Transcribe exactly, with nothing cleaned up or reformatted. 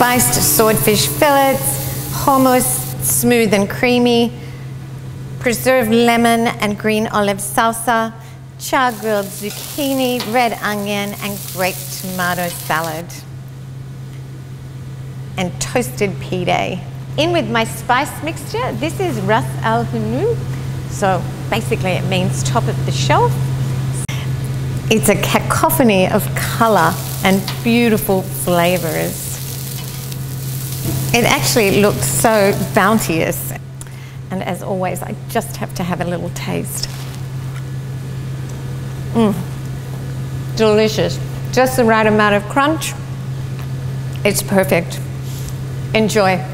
spiced swordfish fillets, hummus, smooth and creamy, preserved lemon and green olive salsa, char-grilled zucchini, red onion, and grape tomato salad, and toasted pide. In with my spice mixture, this is ras al hanout, so basically it means top of the shelf. It's a cacophony of color and beautiful flavors. It actually looks so bounteous. And as always, I just have to have a little taste. Mmm, delicious. Just the right amount of crunch. It's perfect. Enjoy.